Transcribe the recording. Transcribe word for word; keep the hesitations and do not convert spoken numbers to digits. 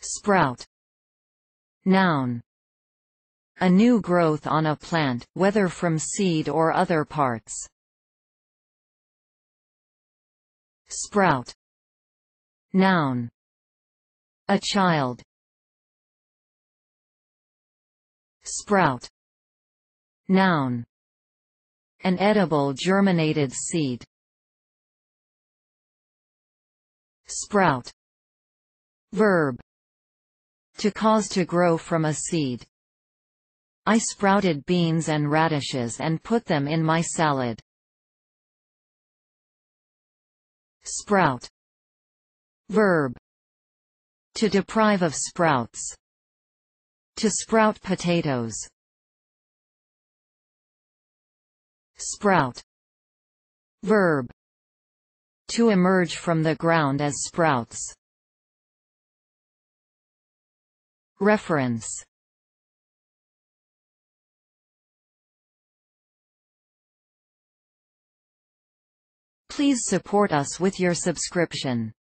Sprout. Noun. A new growth on a plant, whether from seed or other parts. Sprout. Noun. A child. Sprout. Noun. An edible germinated seed. Sprout. Verb. To cause to grow from a seed. I sprouted beans and radishes and put them in my salad. Sprout. Verb. To deprive of sprouts. To sprout potatoes. Sprout. Verb. To emerge from the ground as sprouts. Reference. Please support us with your subscription.